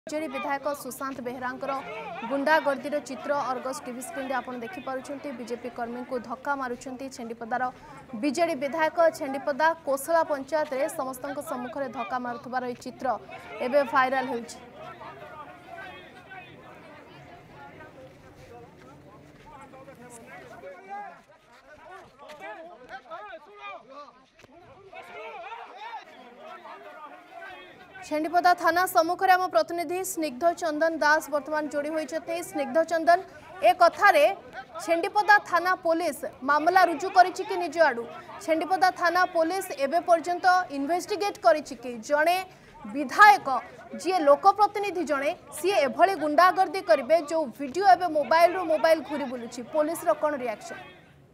BJD ବିଧାୟକ ସୁଶାନ୍ତ ବେହେରାଙ୍କର ଗୁଣ୍ଡାଗର୍ଦ୍ଦିର ଚିତ୍ର Argus TV ସ୍କ୍ରିନ୍ରେ ଆପଣ ଦେଖିପାରୁଛନ୍ତି। ବିଜେପି କର୍ମୀଙ୍କୁ ଧକ୍କା ମାରୁଛନ୍ତି ଛେଣ୍ଡିପଦାର ବିଜେଡି ବିଧାୟକ। ଛେଣ୍ଡିପଦା କୋଶଳା ପଞ୍ଚାୟତରେ ସମସ୍ତଙ୍କ ସମ୍ମୁଖରେ ଧକ୍କା ମାରୁଥିବାର ଏହି ଚିତ୍ର ଏବେ ଭାଇରାଲ ହେଉଛି। छेंडीपदा थाना सम्मुख में आम प्रतिनिधि स्निग्ध चंदन दास वर्तमान जोड़ी होती। स्निग्ध चंदन ए कथारे छेंडीपदा थाना पुलिस मामला रुजु करिछि कि निज आडू छेंडीपदा थाना पुलिस एबे पर्यंत इन्वेस्टिगेट करिछि कि जणे विधायक जी लोकप्रतिनिधि जणे सी एभली गुंडागर्दी करिवे जो वीडियो एबे मोबाइल घूरी बुलुछि पुलिस रो कोन रिएक्शन?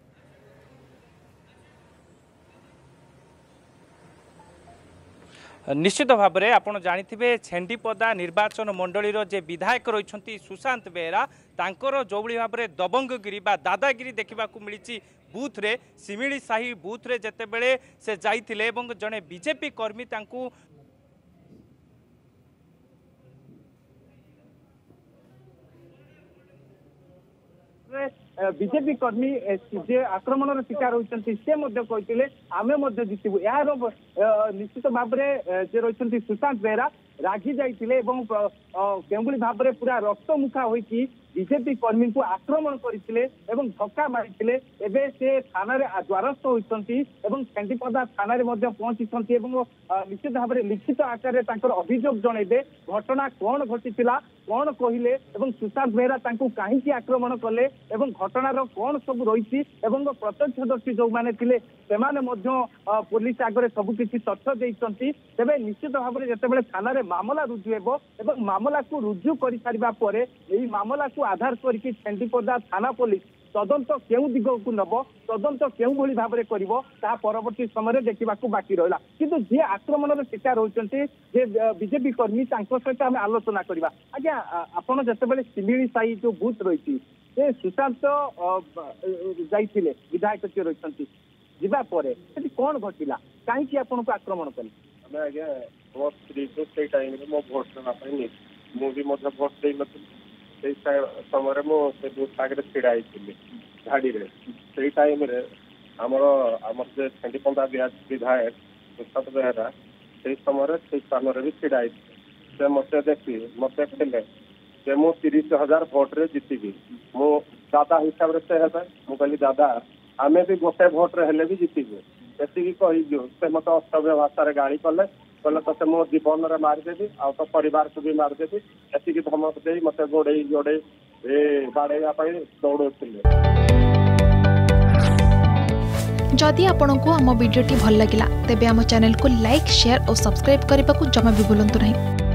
निश्चित भाव में आपड़ जानी छेंडीपदा निर्वाचन मंडली जे विधायक रही सुशांत बेहेरा तांकर जो भाव में दबंगगिरी बा दादागिरी देखा मिली बूथ रे सिमिली साही बूथ रे जेते बेले से जाइथिले एवं जने बीजेपी कर्मी तांकू बीजेपी कर्मी जे आक्रमण शिकार होती से आमे जितबू यार निश्चित भाव में जे रही सुशांत बेहेरा रागी जाइए केभली भाव में पूरा रक्तमुखा होती बीजेपी कर्मी को आक्रमण करते धक्का मारी एवं से थाना द्वारस्थ होती छेंडीपदा थाना पहुंची निश्चित भाव में लिखित आकार अभियोग जनइबे घटना कौन घटी कौन कहले सुशांत बेहेरा कहीं आक्रमण कले घटनार कौन सब रही प्रत्यक्षदर्शी जो मैंने पुलिस आगे सबकि तथ्य देते तेज निश्चित भाव में जिते थाना मामला रुजु हो मामला को रुजु कर सारा पर मामला को आधार करके छेंडीपदा थाना पुलिस तदंत केउ दिग को नब तदंत केउ भली भाव में करिवो ता परवर्ती समय देखा बाकी रहा किंतु जे आक्रमण शिकार होती जे बीजेपी कर्मी सहित आम आलोचना करवा आज्ञा आपड़ जिते सिमिली साई जो बूथ रही सुशांत जाइए विधायक जी रही जावापर कौन घटला कहीं आपन को आक्रमण कले आज्ञा भोट से टाइम मो भोट देवाई मुझे भोट दे नी समय मुझे बूथ आगे ढड़ा झाड़ी से टाइम आमर जो छेंडीपदा विधायक सुशांत बेहेरा से समय से स्थान भी ढड़ा से मत देखी मत कहले जे मु 30,000 भोट रे जीतबी मु दादा हिसाब से हे मुझे दादा आमे भी गोटे भोट रे भी जीतबू एति कही से मत अस्तव्य भाषा गाड़ी कले कहले तो मो जीवन में मारिदेवी आ तो परिवार को भी मारिदेवी एति धमक दे मत गोड़े जोड़े बाड़े दौड़े। जदि आपंक आम भिडी भल लगा तेब आम चैनल को लाइक शेयर और सब्सक्राइब करने को जमा भी भूलु नहीं।